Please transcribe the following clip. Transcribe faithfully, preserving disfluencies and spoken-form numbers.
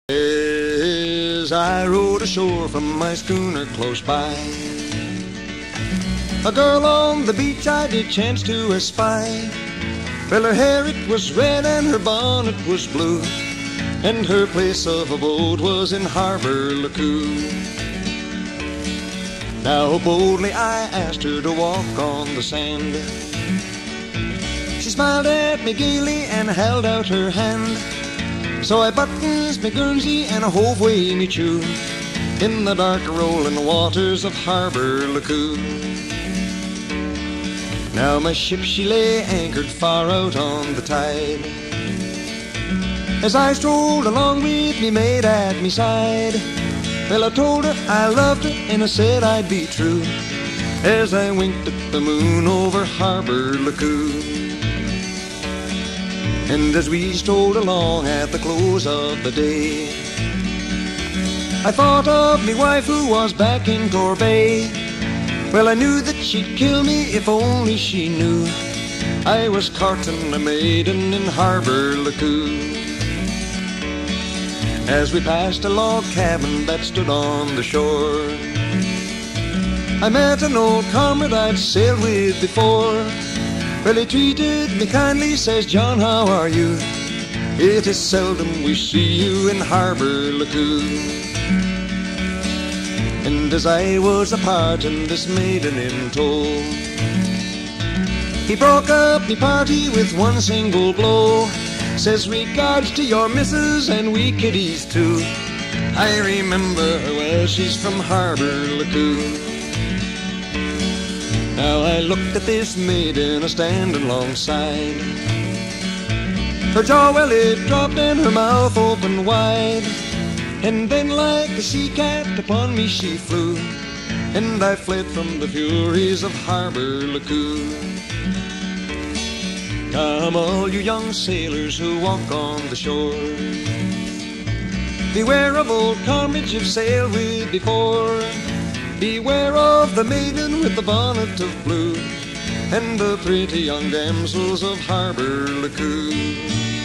As I rowed ashore from my schooner close by, a girl on the beach I did chance to espy. Well, her hair it was red and her bonnet was blue, and her place of abode was in Harbour Lacoo. Now boldly I asked her to walk on the sand. She smiled at me gaily and held out her hand. So I buttons me Guernsey and I hove away me chew in the dark rolling waters of Harbour Lacoo. Now my ship she lay anchored far out on the tide. As I strolled along with me maid at me side, well, I told her I loved her and I said I'd be true, as I winked at the moon over Harbour Lacoo. And as we strolled along at the close of the day, I thought of me wife who was back in Torbay. Well, I knew that she'd kill me if only she knew I was courting a maiden in Harbour Lacoo. As we passed a log cabin that stood on the shore, I met an old comrade I'd sailed with before. Well, he treated me kindly, says, "John, how are you? It is seldom we see you in Harbour Lacoo." And as I was a-parting this maiden in tow, he broke up me party with one single blow. Says, "Regards to your missus and we kiddies too. I remember her well, she's from Harbour Lacoo." Now I looked at this maiden a-standing alongside. Her jaw, well, it dropped and her mouth opened wide. And then like a sea cat upon me she flew, and I fled from the furies of Harbour Lacoo. Come all you young sailors who walk on the shore, beware of old comrades you've sailed with before. Beware of the maiden with the bonnet of blue, and the pretty young damsels of Harbour Lacoo.